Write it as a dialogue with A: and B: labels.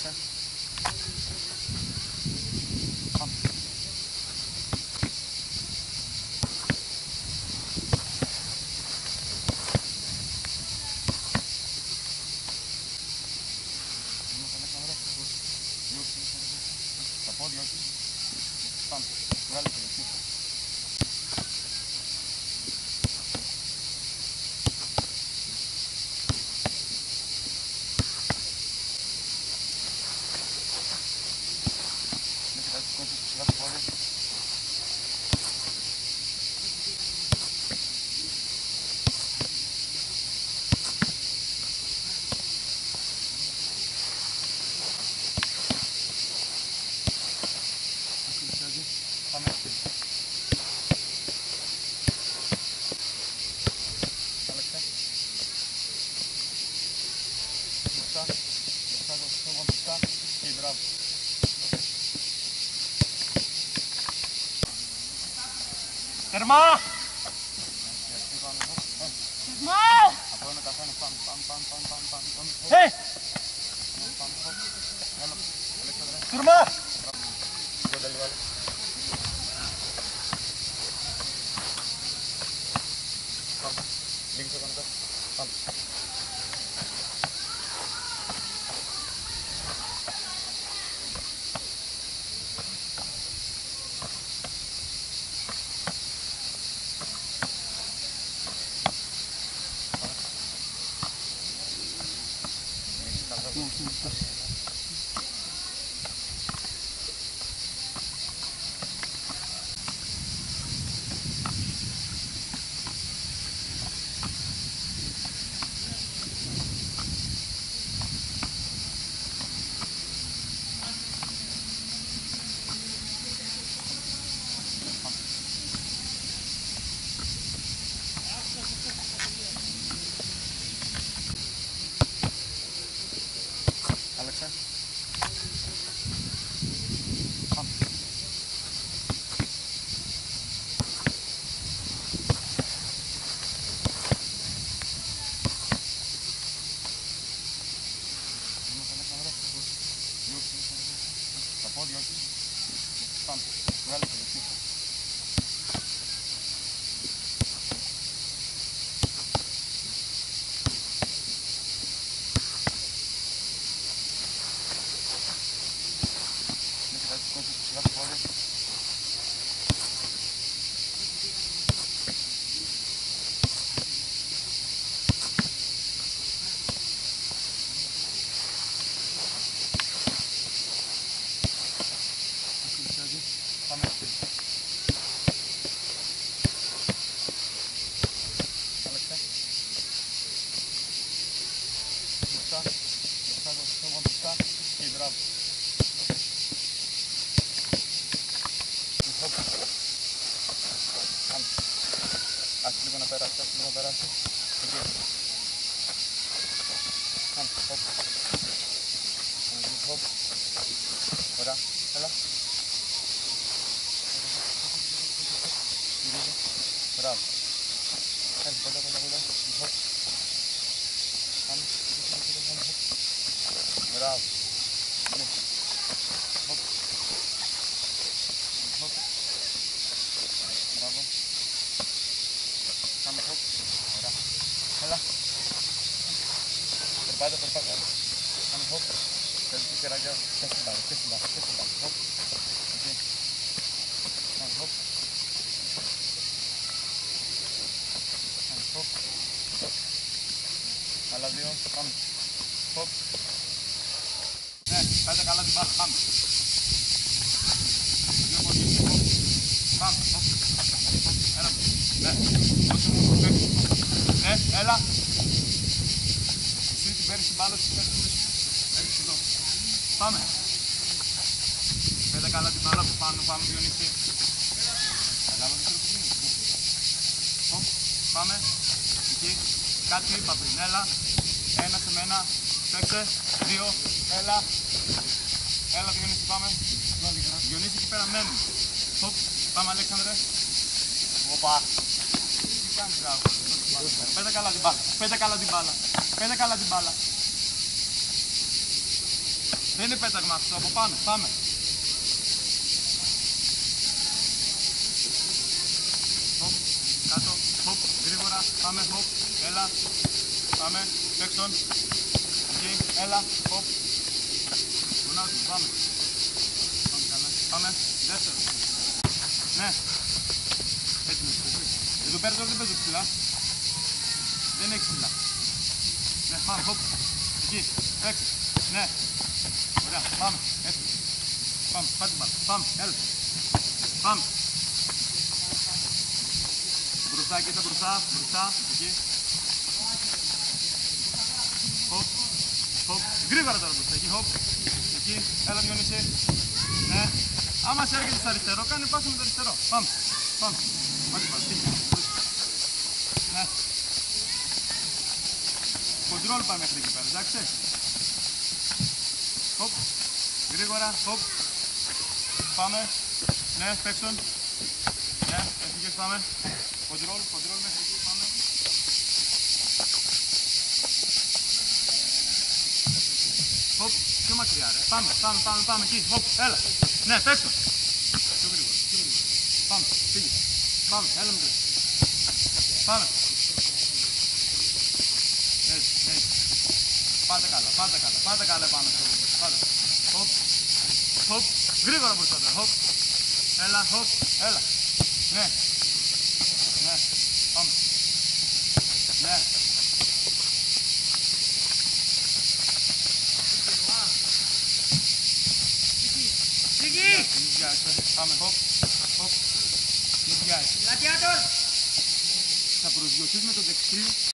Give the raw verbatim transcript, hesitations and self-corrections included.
A: Άλλαξε. Πάμε. Τα πόδια όχι. Πάμε. Βγάλε το εκεί. Σιγά το πόδι. Πάμε. Άλλαξε. Μπροστά. Μπροστά το σώμα μπροστά. Και μπράβο. Τερμά!
B: Τερμά!
A: Από ένα καθένα πάμε, πάμε, πάμε, πάμε, πάμε, πάμε, πάμε.
B: Hey!
A: Πάμε, πάμε. Έλα, Αλέξανδρε.
B: Τερμά!
A: Κοντά λίγο άλλο. Πάμε. Λίγη στο κανένα. Πάμε. Άλλαξε. Πάμε. Τα πόδια όχι. Πάμε. Βγάλε το εκεί. Σιγά το πόδι. Πάμε. Άλλαξε. Μπροστά. Μπροστά το σώμα μπροστά. Και μπράβο. Άσε λίγο να περάσει, άσε λίγο να περάσει. Εκεί. Πάμε, χοπ. Χοπ. Ωραία, έλα. Γυρίζει. Μπράβο. Έλα, κοντά, κοντά, κοντά. Χοπ. Πάμε. Μπράβο. Χοπ. Χοπ. Μπράβο. Πάμε χοπ. Ωραία. Έλα. Περπάτα, περπάτα. Πάμε χοπ. Θέλεις τη χεράκια. Και στην πάρη, και στην πάρη, και στην πάρη. Χοπ. Εκεί. Πάμε χοπ. Πάμε χοπ. Άλλα δύο. Πάμε. Χοπ. Ναι, πάτε καλά την μπάλα. Πάμε. Δύο πόδια. Χοπ. Πάμε. Χοπ. Έλα. Ναι. Όσο μου προσέξεις. Ναι, έλα. Εσύ την παίρνεις την μπάλα, την παίρνεις πίσω. Έρχεσαι εδώ. Πάμε. Πέτα καλά την μπάλα από πάνω, πάμε Διονύση. Κατάλαβα το τρόπο γίνει. Χοπ. Πάμε. Εκεί. Κάτι είπα πριν. Έλα. Ένα σε μένα. Παίξε. Δύο. Έλα. Έλα Διονύση, πάμε. Διονύση εκεί πέρα μένει. Χοπ. Πάμε Αλέξανδρε. Οπα. Τι κάνεις γράβο. Πέτα καλά την μπάλα. Πέτα καλά την μπάλα. Πέτα καλά την μπάλα. Δεν είναι πέταγμα αυτό, από πάνω. Πάμε. Hop, κάτω. Hop, γρήγορα. Πάμε. Hop, έλα. Πάμε. Παίξον. Εκεί, έλα. Hop. Γονάζουμε, πάμε. Πάμε καλά. Πάμε. Δεύτερο. Ναι. Έτσι είναι. Εδώ πέρα τώρα δεν παίζω ψηλά. Δεν έχει ψηλά. Ναι, πάμε. Hop. Εκεί. Παίξε. Ναι. Ωραία. Πάμε. Έτσι. Πάμε. Πάτε την μπάλα. Πάμε. Έλα. Πάμε. Μπροστά, κοίτα μπροστά. Μπροστά. Εκεί. Hop. Hop. Γρήγορα τώρα μπροστά. Εκεί. Hop. Εκεί. Έλα Διονύση. Ναι. Άμα σε έρχεται στο αριστερό, κάνει πάσα με το αριστερό. Πάμε. Πάμε. Πάτε πάλι. Ναι. Κοντρόλ πάμε μέχρι εκεί πέρα, εντάξει. Hop. Γρήγορα. Hop. Πάμε. Ναι, παίξον. Ναι, έφυγες, πάμε. Κοντρόλ, κοντρόλ μέχρι εκεί, πάμε. Hop. Πιο μακριά ρε. Πάμε, πάμε, πάμε, πάμε εκεί. Hop. Έλα. Ναι, παίξον. Πιο γρήγορα, πιο γρήγορα. Πάμε, φύγε. Πάμε, έλα μικρέ. Πάμε. Έτσι, έτσι. Πάτε καλά, πάτε καλά, πάτε καλά πάνω στο βούμπο. Πάτε. Hop. Hop. Γρήγορα μπροστά τώρα. Hop. Έλα, hop. Έλα. Ναι. Ναι. Πάμε. Ναι.
B: Σιγή!
A: Πάμε, hop. Hop.
B: Gladiator!
A: Θα προσγειωθείς με το δεξί.